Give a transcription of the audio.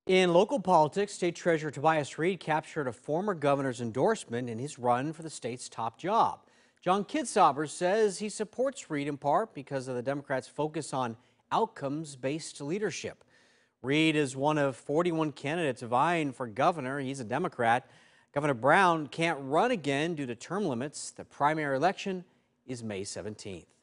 In local politics, State Treasurer Tobias Read captured a former governor's endorsement in his run for the state's top job. John Kitzhaber says he supports Read in part because of the Democrats' focus on outcomes-based leadership. Read is one of 41 candidates vying for governor. He's a Democrat. Governor Brown can't run again due to term limits. The primary election is May 17th.